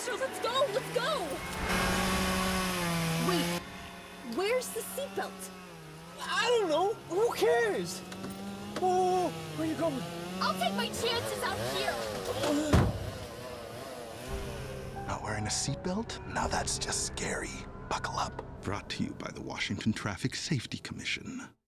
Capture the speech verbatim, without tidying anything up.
Asher, let's go! Let's go! Wait, where's the seatbelt? I don't know. Who cares? Oh, where are you going? I'll take my chances out here! Not wearing a seatbelt? Now that's just scary. Buckle up. Brought to you by the Washington Traffic Safety Commission.